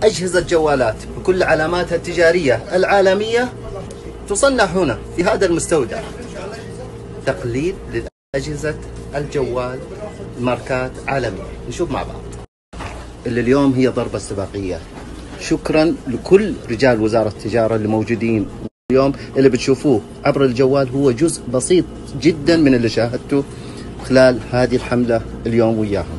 أجهزة جوالات بكل علاماتها التجارية العالمية تصنع هنا في هذا المستودع. تقليد لأجهزة الجوال ماركات عالمية. نشوف مع بعض. اللي اليوم هي ضربة استباقية. شكرا لكل رجال وزارة التجارة اللي موجودين اليوم. اللي بتشوفوه عبر الجوال هو جزء بسيط جدا من اللي شاهدته خلال هذه الحملة اليوم وياهم.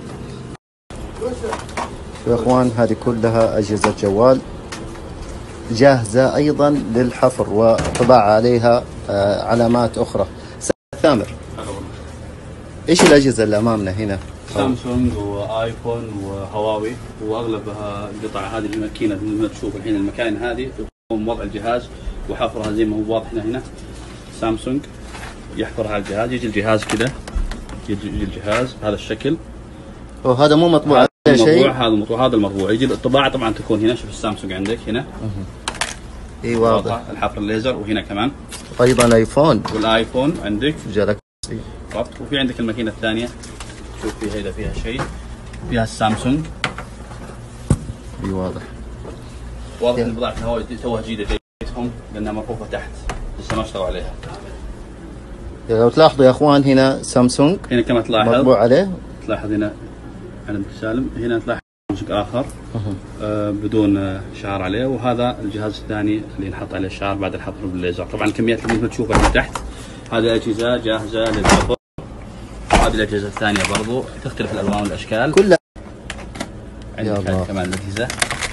يا اخوان هذه كلها أجهزة جوال جاهزة أيضا للحفر وطباعة عليها علامات أخرى. ثامر، إيش الأجهزة اللي أمامنا هنا؟ سامسونج وآيفون وهواوي، وأغلبها قطع هذه الماكينة اللي تشوف الحين المكاين هذه يقوم وضع الجهاز وحفرها زي ما هو واضح هنا. سامسونج يحفرها على الجهاز، يجي الجهاز كذا، يجي الجهاز بهذا الشكل. وهذا مو مطبوع عليه شيء؟ هذا مطبوع، هذا المطبوع. يجي الطباعة طبعا تكون هنا. شوف السامسونج عندك هنا. اي واضح. الحفر الليزر، وهنا كمان ايضا ايفون. والايفون عندك جالكسي. وفي عندك الماكينة الثانية، شوف فيها إذا فيها شيء، فيها السامسونج. اي واضح. واضح ان بضاعة الهواء توها جديدة جايتهم لانها مرفوفة تحت، لسه ما اشتغلوا عليها. لو تلاحظوا يا اخوان هنا سامسونج هنا كما تلاحظ مطبوع عليه. تلاحظ هنا علم سالم، هنا تلاحظ سامسونج اخر بدون شعار عليه، وهذا الجهاز الثاني اللي نحط عليه الشعار بعد الحفر بالليزر. طبعا الكميات اللي تشوفها من تحت هذه اجهزة جاهزة للحفر. هذه الاجهزة الثانية برضو تختلف الالوان والاشكال كلها. عندك هذه كمان الاجهزة.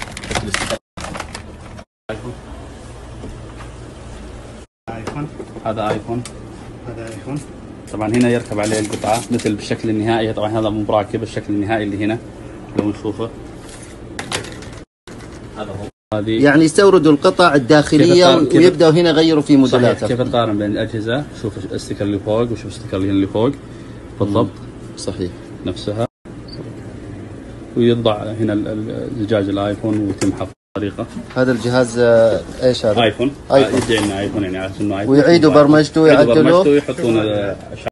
ايفون، هذا ايفون، هذا ايفون. طبعا هنا يركب عليه القطعة مثل بالشكل النهائي. طبعا هذا مو براكب، الشكل النهائي اللي هنا لو نشوفه هذا هو. هذه يعني يستوردوا القطع الداخلية ويبدأوا هنا يغيروا في موديلاتها. كيف تقارن بين الأجهزة؟ شوف الستيكر اللي فوق وشوف الستيكر اللي فوق بالضبط. صحيح نفسها. ويضع هنا الزجاج الايفون ويتم حفظ طريقة. هذا الجهاز ايش هذا؟ ايفون. يدعي انه ايفون، يعني على انه ايفون. ويعيدوا برمجته ويعدلوه ويحطون